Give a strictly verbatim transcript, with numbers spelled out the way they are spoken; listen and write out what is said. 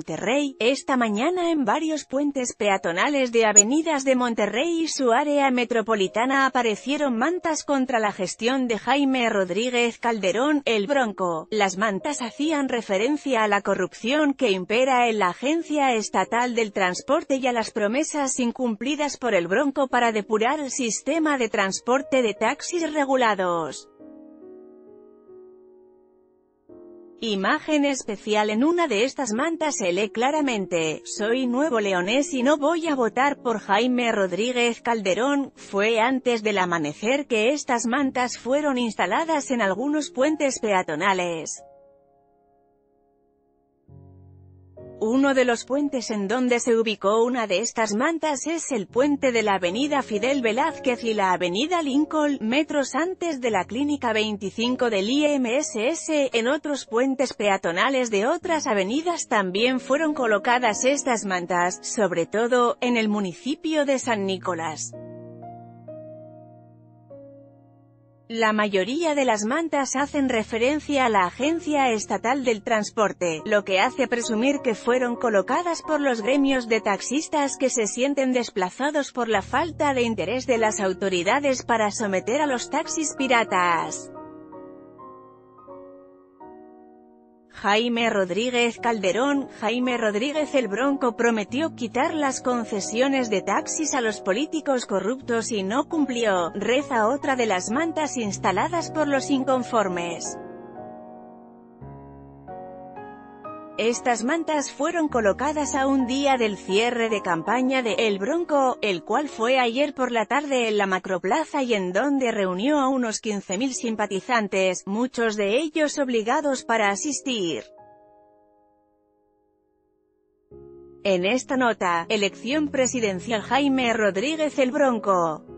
Monterrey. Esta mañana en varios puentes peatonales de avenidas de Monterrey y su área metropolitana aparecieron mantas contra la gestión de Jaime Rodríguez Calderón, el Bronco. Las mantas hacían referencia a la corrupción que impera en la Agencia Estatal del Transporte y a las promesas incumplidas por el Bronco para depurar el sistema de transporte de taxis regulados. Imagen especial. En una de estas mantas se lee claramente: "Soy nuevo leonés y no voy a votar por Jaime Rodríguez Calderón". Fue antes del amanecer que estas mantas fueron instaladas en algunos puentes peatonales. Uno de los puentes en donde se ubicó una de estas mantas es el puente de la avenida Fidel Velázquez y la avenida Lincoln, metros antes de la Clínica veinticinco del I M S S. En otros puentes peatonales de otras avenidas también fueron colocadas estas mantas, sobre todo, en el municipio de San Nicolás. La mayoría de las mantas hacen referencia a la Agencia Estatal del Transporte, lo que hace presumir que fueron colocadas por los gremios de taxistas que se sienten desplazados por la falta de interés de las autoridades para someter a los taxis piratas. Jaime Rodríguez Calderón. Jaime Rodríguez el Bronco prometió quitar las concesiones de taxis a los políticos corruptos y no cumplió, reza otra de las mantas instaladas por los inconformes. Estas mantas fueron colocadas a un día del cierre de campaña de El Bronco, el cual fue ayer por la tarde en la Macroplaza y en donde reunió a unos quince mil simpatizantes, muchos de ellos obligados para asistir. En esta nota, elección presidencial Jaime Rodríguez el Bronco.